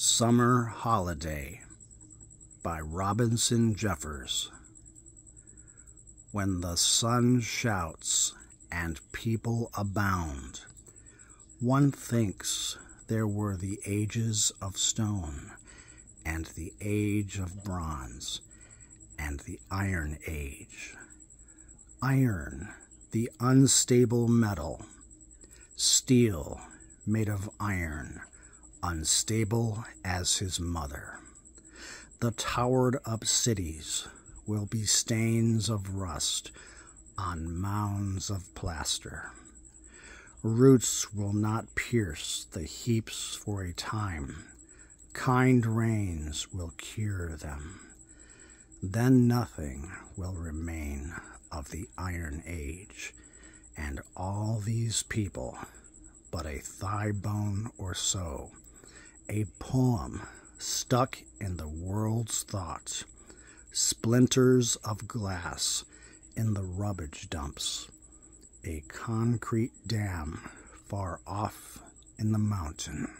Summer Holiday by Robinson Jeffers. When the sun shouts and people abound, one thinks there were the ages of stone, and the age of bronze, and the Iron Age. Iron, the unstable metal. Steel, made of iron, unstable as his mother. The towered-up cities will be stains of rust on mounds of plaster. Roots will not pierce the heaps for a time. Kind rains will cure them. Then nothing will remain of the Iron Age, and all these people but a thigh bone or so, a poem stuck in the world's thought, splinters of glass in the rubbish dumps, a concrete dam far off in the mountain.